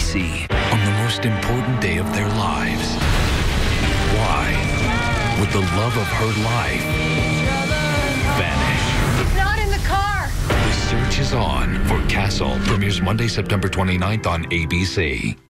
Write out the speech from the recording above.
ABC on the most important day of their lives. Why would the love of her life vanish? He's not in the car. The search is on for Castle. Premieres Monday, September 29th on ABC.